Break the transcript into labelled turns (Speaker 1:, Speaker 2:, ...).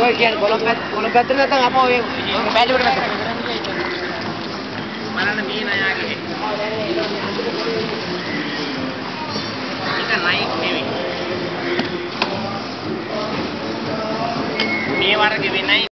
Speaker 1: ඔය කියන්නේ කොළඹ පැත්තට නැත්නම් අපෝ ඔය බැලුවට පැත්තට. බලන්න මේ නයාගේ. ඒක නයික් නෙවෙයි. මේ වර්ගේ වෙන්නේ